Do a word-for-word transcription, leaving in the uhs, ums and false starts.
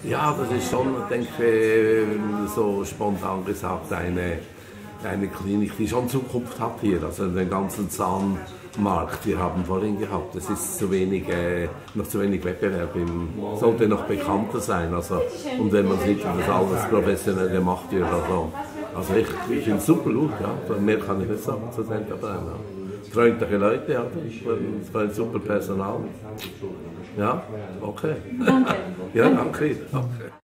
Ja, das ist schon, denke ich, so spontan gesagt, eine, eine Klinik, die schon Zukunft hat hier. Also den ganzen Zahnmarkt, wir haben vorhin gehabt, es ist zu wenig, äh, noch zu wenig Wettbewerb, im, sollte noch bekannter sein. Also, und wenn man sieht, wie das alles professionell gemacht wird, also, also ich, ich finde es super gut, ja. Mehr kann ich nicht sagen zu Dentalbern. Ja. Freundliche Leute, ja. Es war ein super Personal. Ja, okay. Danke. Ja, danke. Okay.